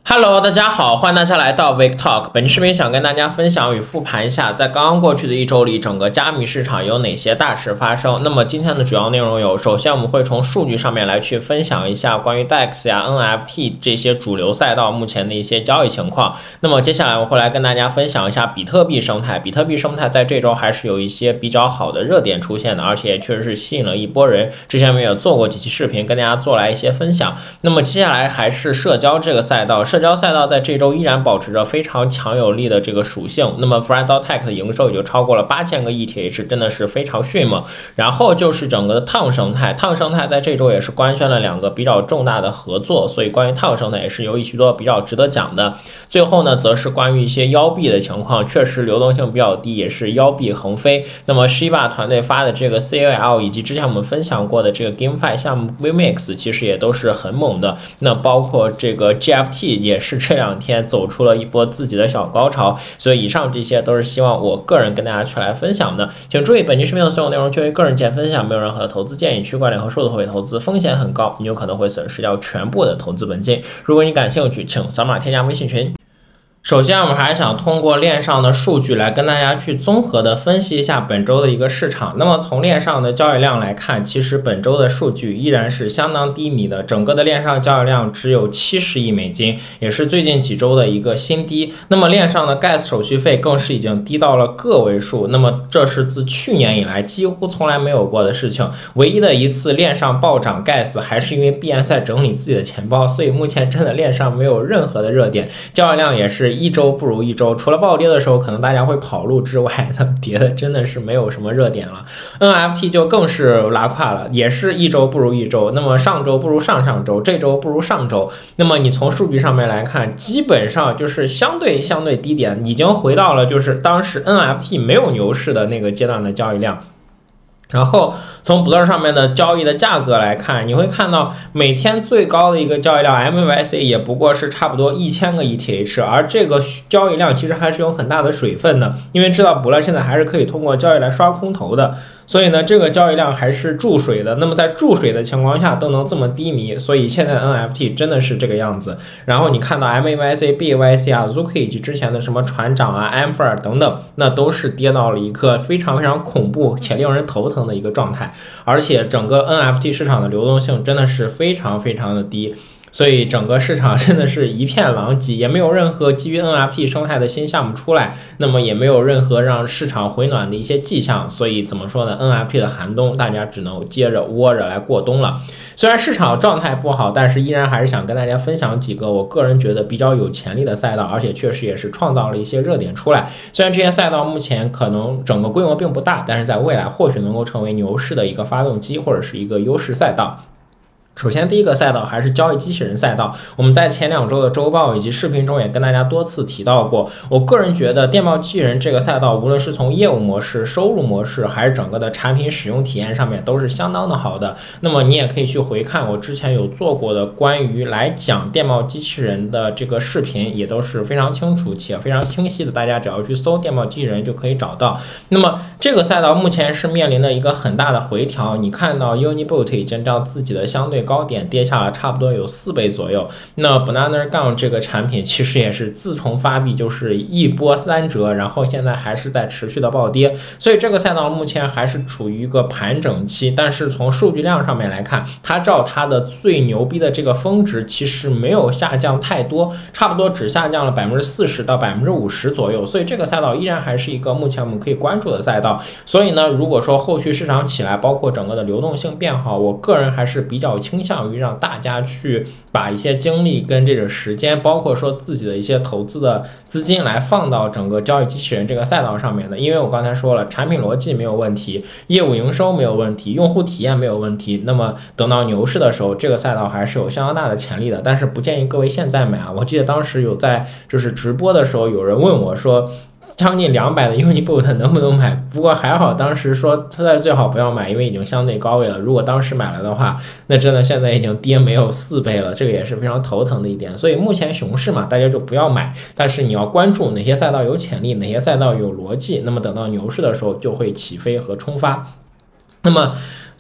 Hello， 大家好，欢迎大家来到 Week Talk。本期视频想跟大家分享与复盘一下，在刚刚过去的一周里，整个加密市场有哪些大事发生。那么今天的主要内容有，首先我们会从数据上面来去分享一下关于 DEX 呀、NFT 这些主流赛道目前的一些交易情况。那么接下来我会来跟大家分享一下比特币生态。比特币生态在这周还是有一些比较好的热点出现的，而且确实是吸引了一波人。之前我们也做过几期视频，跟大家做来一些分享。那么接下来还是社交这个赛道。社交赛道在这周依然保持着非常强有力的这个属性。那么 Fred.Tech 的营收也就超过了8000个 ETH， 真的是非常迅猛。然后就是整个的Tong生态，Tong生态在这周也是官宣了2个比较重大的合作，所以关于Tong生态也是有许多比较值得讲的。最后呢，则是关于一些腰币的情况，确实流动性比较低，也是腰币横飞。那么 Shiba 团队发的这个 CAL 以及之前我们分享过的这个 GameFi 项目 VMix 其实也都是很猛的。那包括这个 GFT 也是这2天走出了一波自己的小高潮，所以以上这些都是希望我个人跟大家去来分享的。请注意，本期视频的所有内容均为个人见分享，没有任何的投资建议，区块链和数字货币投资风险很高，你有可能会损失掉全部的投资本金。如果你感兴趣，请扫码添加微信群。首先，我们还是想通过链上的数据来跟大家去综合的分析一下本周的一个市场。那么从链上的交易量来看，其实本周的数据依然是相当低迷的，整个的链上交易量只有70亿美金，也是最近几周的一个新低。那么链上的 Gas 手续费更是已经低到了个位数，那么这是自去年以来几乎从来没有过的事情。唯一的一次链上暴涨 Gas 还是因为币安在整理自己的钱包，所以目前真的链上没有任何的热点，交易量也是一周不如一周，除了暴跌的时候可能大家会跑路之外，那跌的真的是没有什么热点了。 NFT 就更是拉胯了，也是一周不如一周，那么上周不如上上周，这周不如上周。那么你从数据上面来看，基本上就是相对低点，已经回到了就是当时 NFT 没有牛市的那个阶段的交易量。然后从 Blur 上面的交易的价格来看，你会看到每天最高的一个交易量 MAYC 也不过是差不多1000个 ETH， 而这个交易量其实还是有很大的水分的，因为知道 Blur 现在还是可以通过交易来刷空头的，所以呢这个交易量还是注水的。那么在注水的情况下都能这么低迷，所以现在 NFT 真的是这个样子。然后你看到 MAYC、BYC 啊、Zuki 以及之前的什么船长啊、Ampher 等等，那都是跌到了一个非常恐怖且令人头疼的一个状态，而且整个 NFT 市场的流动性真的是非常的低，所以整个市场真的是一片狼藉，也没有任何基于 NFT 生态的新项目出来，那么也没有任何让市场回暖的一些迹象，所以怎么说呢， NFT 的寒冬大家只能接着窝着来过冬了。虽然市场状态不好，但是依然还是想跟大家分享几个我个人觉得比较有潜力的赛道，而且确实也是创造了一些热点出来。虽然这些赛道目前可能整个规模并不大，但是在未来或许能够成为牛市的一个发动机或者是一个优势赛道。首先第一个赛道还是交易机器人赛道，我们在前2周的周报以及视频中也跟大家多次提到过，我个人觉得电报机器人这个赛道无论是从业务模式、收入模式还是整个的产品使用体验上面都是相当的好的。那么你也可以去回看我之前有做过的关于来讲电报机器人的这个视频，也都是非常清楚且非常清晰的，大家只要去搜电报机器人就可以找到。那么这个赛道目前是面临的一个很大的回调，你看到 Unibot 已经到自己的相对高点跌下了差不多有4倍左右。那 Banana Gun 这个产品其实也是自从发币就是一波3折，然后现在还是在持续的暴跌，所以这个赛道目前还是处于一个盘整期。但是从数据量上面来看，它照它的最牛逼的这个峰值其实没有下降太多，差不多只下降了40%到50%左右，所以这个赛道依然还是一个目前我们可以关注的赛道。所以呢，如果说后续市场起来，包括整个的流动性变好，我个人还是比较倾向于让大家去把一些精力跟这个时间，包括说自己的一些投资的资金来放到整个交易机器人这个赛道上面的。因为我刚才说了，产品逻辑没有问题，业务营收没有问题，用户体验没有问题，那么等到牛市的时候，这个赛道还是有相当大的潜力的。但是不建议各位现在买啊！我记得当时有在就是直播的时候有人问我说，将近200的 Unibot 能不能买？不过还好，当时说现在最好不要买，因为已经相对高位了。如果当时买了的话，那真的现在已经跌没有4倍了，这个也是非常头疼的一点。所以目前熊市嘛，大家就不要买，但是你要关注哪些赛道有潜力，哪些赛道有逻辑，那么等到牛市的时候就会起飞和冲发。那么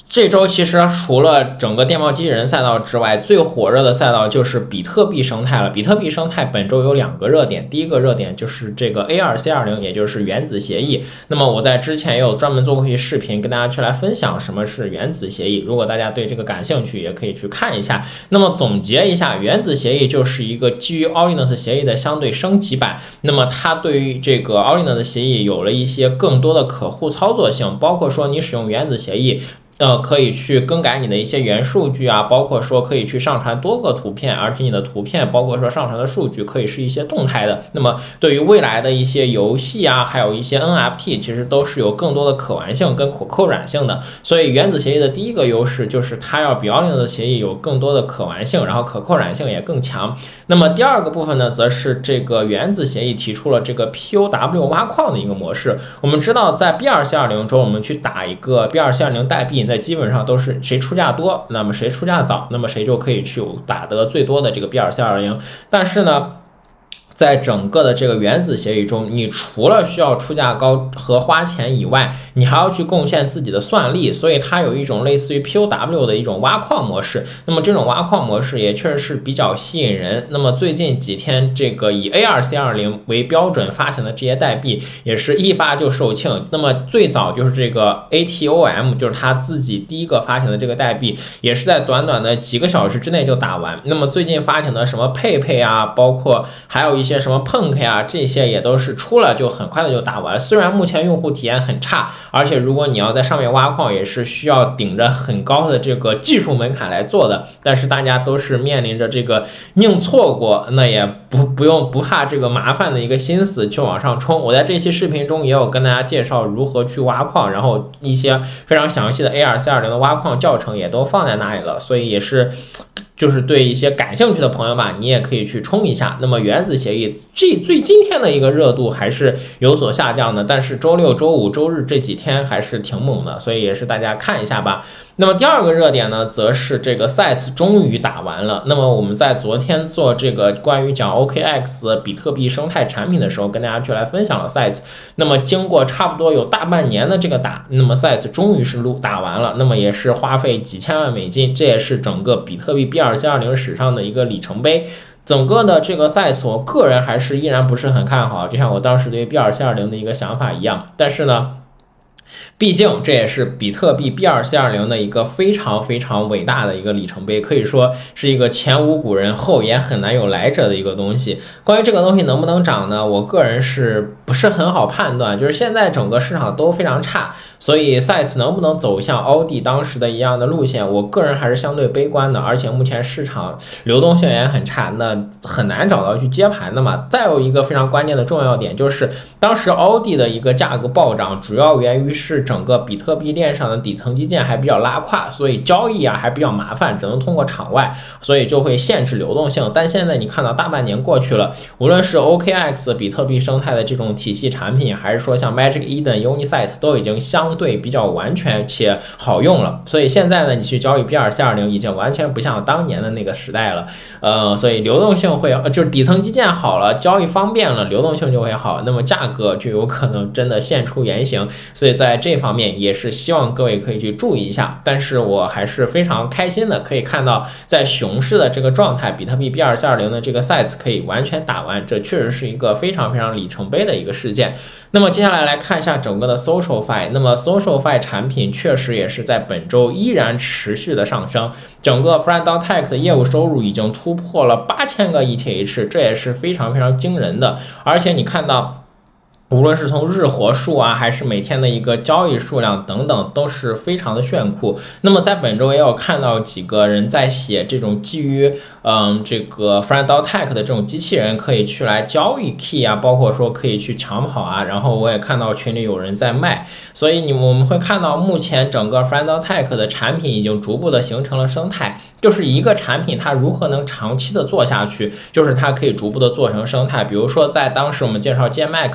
这周其实除了整个电报机器人赛道之外，最火热的赛道就是比特币生态了。比特币生态本周有2个热点，第一个热点就是这个 A2C20， 也就是原子协议。那么我在之前也有专门做过一些视频，跟大家去来分享什么是原子协议。如果大家对这个感兴趣，也可以去看一下。那么总结一下，原子协议就是一个基于 Ordinals 协议的相对升级版。那么它对于这个 Ordinals 协议有了一些更多的可互操作性，包括说你使用原子协议可以去更改你的一些元数据啊，包括说可以去上传多个图片，而且你的图片包括说上传的数据可以是一些动态的。那么对于未来的一些游戏啊，还有一些 NFT， 其实都是有更多的可玩性跟可扩展性的。所以原子协议的第一个优势就是它要比 Ordinals 的协议有更多的可玩性，然后可扩展性也更强。那么第二个部分呢，则是这个原子协议提出了这个 POW 挖矿的一个模式。我们知道在 BRC20 中，我们去打一个 BRC20 代币，那基本上都是谁出价多，那么谁出价早，那么谁就可以去打得最多的这个 BRC20。但是呢，在整个的这个原子协议中，你除了需要出价高和花钱以外，你还要去贡献自己的算力，所以它有一种类似于 POW 的一种挖矿模式。那么这种挖矿模式也确实是比较吸引人。那么最近几天，这个以 A2C20 为标准发行的这些代币也是一发就售罄。那么最早就是这个 ATOM， 就是他自己第一个发行的这个代币，也是在短短的几个小时之内就打完。那么最近发行的什么佩佩啊，包括还有一些什么 Punk 啊，这些也都是出了就很快的就打完。虽然目前用户体验很差，而且如果你要在上面挖矿，也是需要顶着很高的这个技术门槛来做的。但是大家都是面临着这个宁错过，那也不怕这个麻烦的一个心思去往上冲。我在这期视频中也有跟大家介绍如何去挖矿，然后一些非常详细的 A2C20 的挖矿教程也都放在那里了，所以也是就是对一些感兴趣的朋友吧，你也可以去冲一下。那么原子协议最今天的一个热度还是有所下降的，但是周六、周五、周日这几天还是挺猛的，所以也是大家看一下吧。那么第二个热点呢，则是这个 Sats 终于打完了。那么我们在昨天做这个关于讲 OKX 比特币生态产品的时候，跟大家去来分享了 Sats。那么经过差不多有大半年的这个打，那么 Sats 终于是打完了，那么也是花费几千万美金，这也是整个比特币 BRC20 史上的一个里程碑。整个的这个 Sats 我个人还是依然不是很看好，就像我当时对 BRC20 的一个想法一样。但是呢，毕竟这也是比特币 BRC20 的一个非常非常伟大的一个里程碑，可以说是一个前无古人后也很难有来者的一个东西。关于这个东西能不能涨呢，我个人是不是很好判断，就是现在整个市场都非常差，所以 Sats 能不能走向奥迪当时的一样的路线，我个人还是相对悲观的。而且目前市场流动性也很差，那很难找到去接盘的嘛。再有一个非常关键的重要点，就是当时奥迪的一个价格暴涨，主要源于是整个比特币链上的底层基建还比较拉胯，所以交易还比较麻烦，只能通过场外，所以就会限制流动性。但现在你看到大半年过去了，无论是 OKX 比特币生态的这种体系产品，还是说像 Magic Eden、Unisat 都已经相对比较完全且好用了。所以现在呢，你去交易 BRC20 已经完全不像当年的那个时代了。所以流动性会就是底层基建好了，交易方便了，流动性就会好，那么价格就有可能真的现出原形。所以在这方面也是希望各位可以去注意一下。但是我还是非常开心的，可以看到在熊市的这个状态，比特币 BRC20 的这个 Sats 可以完全打完，这确实是一个非常非常里程碑的一个事件。那么接下来看一下整个的 SocialFi。那么 SocialFi 产品确实也是在本周依然持续的上升，整个 Friend.Tech 的业务收入已经突破了8000个 ETH， 这也是非常非常惊人的。而且你看到无论是从日活数啊，还是每天的一个交易数量等等，都是非常的炫酷。那么在本周也有看到几个人在写这种基于这个 Friend.Tech 的这种机器人可以去来交易 key 啊，包括说可以去抢跑啊，然后我也看到群里有人在卖。所以我们会看到目前整个 Friend.Tech 的产品已经逐步的形成了生态，就是一个产品它如何能长期的做下去，就是它可以逐步的做成生态。比如说在当时我们介绍 GMX 的时候，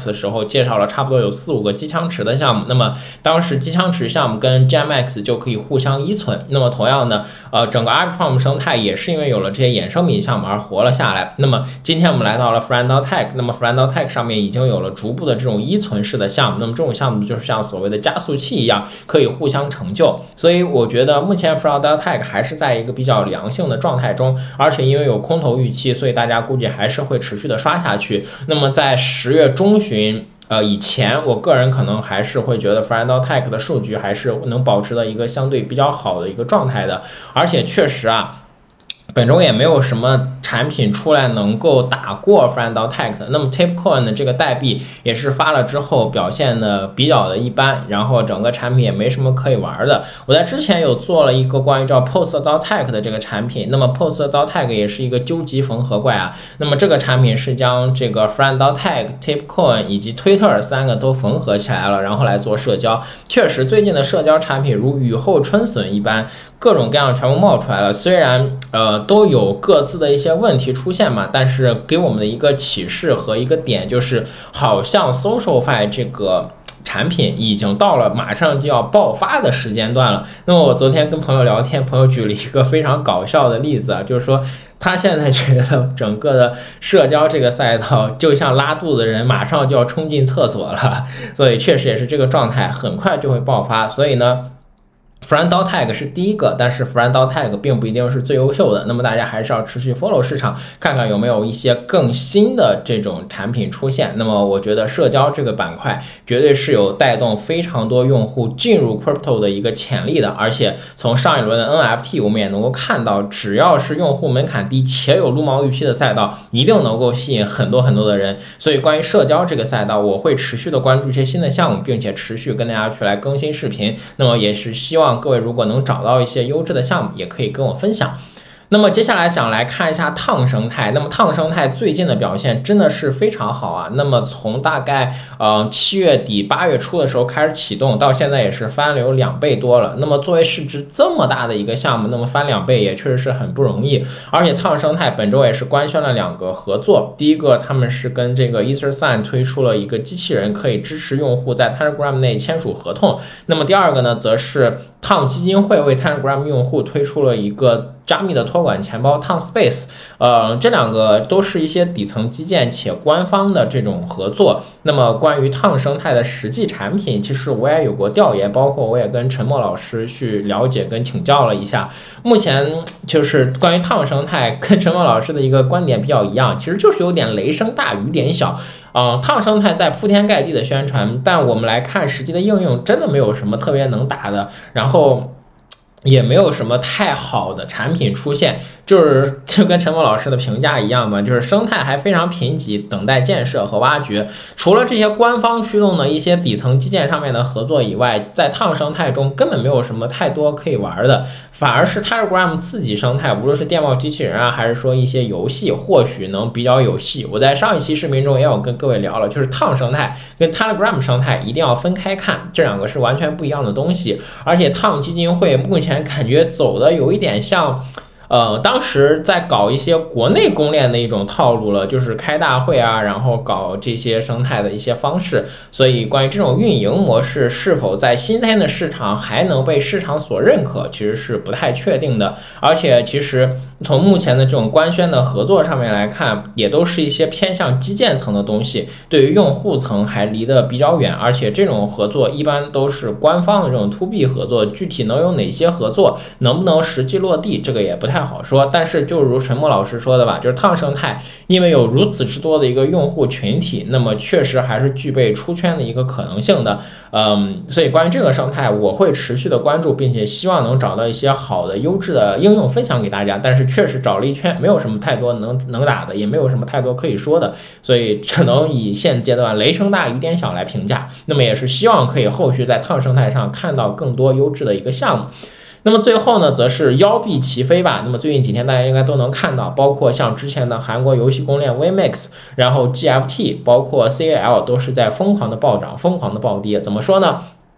候介绍了差不多有4、5个机枪池的项目。那么当时机枪池项目跟 GemX 就可以互相依存。那么同样呢，整个 Arbitrum 生态也是因为有了这些衍生品项目而活了下来。那么今天我们来到了 Friend.Tech， 那么 Friend.Tech 上面已经有了逐步的这种依存式的项目。那么这种项目就是像所谓的加速器一样，可以互相成就。所以我觉得目前 Friend.Tech 还是在一个比较良性的状态中，而且因为有空头预期，所以大家估计还是会持续的刷下去。那么在10月中旬以前，我个人可能还是会觉得 Friend.Tech 的数据还是能保持的一个相对比较好的一个状态的，而且确实本周也没有什么产品出来能够打过 Friend.Tech 的。那么 Tapecoin 的这个代币也是发了之后表现的比较的一般，然后整个产品也没什么可以玩的。我在之前有做了一个关于叫 Post.Tech 的这个产品，那么 Post.Tech 也是一个究极缝合怪那么这个产品是将这个 Friend.Tech、Tapecoin 以及 Twitter 3个都缝合起来了，然后来做社交。确实最近的社交产品如雨后春笋一般，各种各样全部冒出来了。虽然都有各自的一些问题出现嘛，但是给我们的一个启示和一个点就是，好像 SocialFi 这个产品已经到了马上就要爆发的时间段了。那么我昨天跟朋友聊天，朋友举了一个非常搞笑的例子就是说他现在觉得整个的社交这个赛道就像拉肚子的人马上就要冲进厕所了，所以确实也是这个状态，很快就会爆发。所以呢Friend.Tech 是第一个，但是 Friend.Tech 并不一定是最优秀的，那么大家还是要持续 follow 市场，看看有没有一些更新的这种产品出现。那么我觉得社交这个板块绝对是有带动非常多用户进入 crypto 的一个潜力的，而且从上一轮的 NFT 我们也能够看到，只要是用户门槛低且有撸毛预期的赛道，一定能够吸引很多的人。所以关于社交这个赛道，我会持续的关注一些新的项目，并且持续跟大家去来更新视频。那么也是希望各位如果能找到一些优质的项目，也可以跟我分享。那么接下来想来看一下烫生态，那么烫生态最近的表现真的是非常好那么从大概7月底8月初的时候开始启动，到现在也是翻了有2倍多了。那么作为市值这么大的一个项目，那么翻2倍也确实是很不容易。而且烫生态本周也是官宣了2个合作，第一个他们是跟这个 EtherSign 推出了一个机器人，可以支持用户在 Telegram 内签署合同。那么第二个呢，则是烫基金会为 Telegram 用户推出了一个加密的托管钱包 Tang Space， 这2个都是一些底层基建且官方的这种合作。那么关于Tang生态的实际产品，其实我也有过调研，包括我也跟陈默老师去了解跟请教了一下。目前就是关于Tang生态跟陈默老师的一个观点比较一样，其实就是有点雷声大雨点小。Tang生态在铺天盖地的宣传，但我们来看实际的应用，真的没有什么特别能打的，然后也没有什么太好的产品出现，就跟陈默老师的评价一样嘛，就是生态还非常贫瘠，等待建设和挖掘。除了这些官方驱动的一些底层基建上面的合作以外，在Tang生态中根本没有什么太多可以玩的，反而是 Telegram 自己生态，无论是电报机器人还是说一些游戏，或许能比较有戏。我在上一期视频中也有跟各位聊了，就是Tang生态跟 Telegram 生态一定要分开看，这2个是完全不一样的东西。而且Tang基金会目前感觉走的有一点像当时在搞一些国内公链的一种套路了，就是开大会然后搞这些生态的一些方式。所以关于这种运营模式是否在新天的市场还能被市场所认可，其实是不太确定的。而且其实从目前的这种官宣的合作上面来看，也都是一些偏向基建层的东西，对于用户层还离得比较远。而且这种合作一般都是官方的这种 to B 合作，具体能有哪些合作，能不能实际落地，这个也不太好说。但是就如陈默老师说的吧，就是Tang生态因为有如此之多的一个用户群体，那么确实还是具备出圈的一个可能性的。所以关于这个生态我会持续的关注，并且希望能找到一些好的优质的应用分享给大家。但是确实找了一圈，没有什么太多能打的，也没有什么太多可以说的，所以只能以现阶段雷声大雨点小来评价。那么也是希望可以后续在Tang生态上看到更多优质的一个项目。那么最后呢，则是腰臂齐飞吧。那么最近几天大家应该都能看到，包括像之前的韩国游戏公链 VMAX， 然后 GFT， 包括 CAL 都是在疯狂的暴涨，疯狂的暴跌。怎么说呢？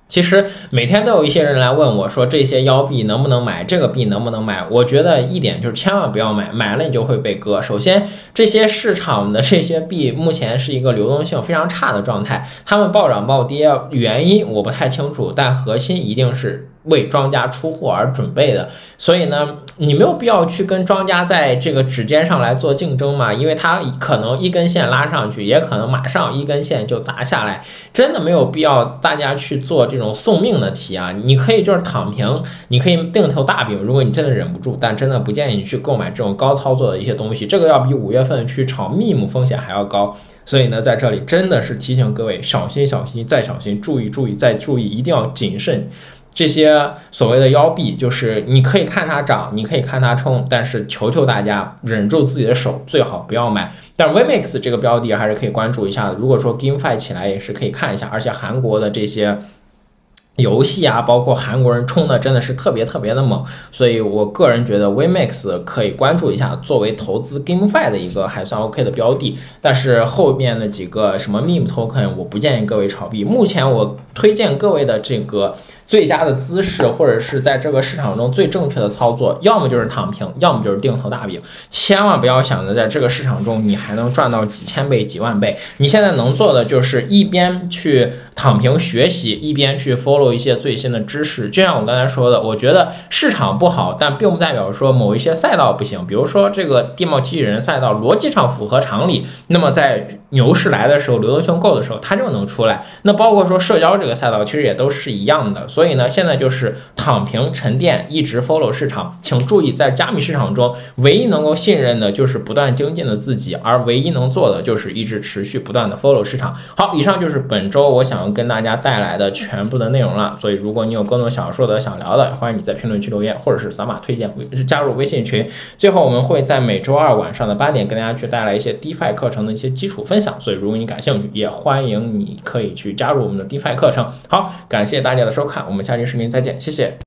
其实每天都有一些人来问我说这些妖币能不能买，这个币能不能买？我觉得一点就是千万不要买，买了你就会被割。首先，这些市场的这些币目前是一个流动性非常差的状态，它们暴涨暴跌原因我不太清楚，但核心一定是为庄家出货而准备的。所以呢，你没有必要去跟庄家在这个指尖上来做竞争嘛，因为它可能一根线拉上去，也可能马上一根线就砸下来，真的没有必要大家去做这种送命的题啊。你可以就是躺平，你可以定投大饼，如果你真的忍不住，但真的不建议你去购买这种高操作的一些东西，这个要比5月份去炒 meme 风险还要高。所以呢，在这里真的是提醒各位小心小心再小心，注意注意再注意，一定要谨慎。这些所谓的妖币，就是你可以看它涨，你可以看它冲，但是求求大家忍住自己的手，最好不要买。但 Wemex 这个标的还是可以关注一下的，如果说 GameFi 起来也是可以看一下，而且韩国的这些游戏啊，包括韩国人冲的真的是特别特别的猛，所以我个人觉得 Wemex 可以关注一下，作为投资 GameFi 的一个还算 OK 的标的。但是后面的几个什么 meme token 我不建议各位炒币。目前我推荐各位的这个最佳的姿势，或者是在这个市场中最正确的操作，要么就是躺平，要么就是定投大饼。千万不要想着在这个市场中你还能赚到几千倍几万倍，你现在能做的就是一边去躺平学习，一边去 follow 一些最新的知识。就像我刚才说的，我觉得市场不好，但并不代表说某一些赛道不行。比如说这个地貌机器人赛道逻辑上符合常理，那么在牛市来的时候，流动性够的时候，它就能出来。那包括说社交这个赛道，其实也都是一样的。所以呢，现在就是躺平沉淀，一直 follow 市场。请注意，在加密市场中，唯一能够信任的就是不断精进的自己，而唯一能做的就是一直持续不断的 follow 市场。好，以上就是本周我想跟大家带来的全部的内容了。所以如果你有更多想说的、想聊的，欢迎你在评论区留言，或者是扫码推荐加入微信群。最后，我们会在每周二晚上的8点跟大家去带来一些 DeFi 课程的一些基础分享。所以如果你感兴趣，也欢迎你可以去加入我们的 DeFi 课程。好，感谢大家的收看，我们下期视频再见，谢谢。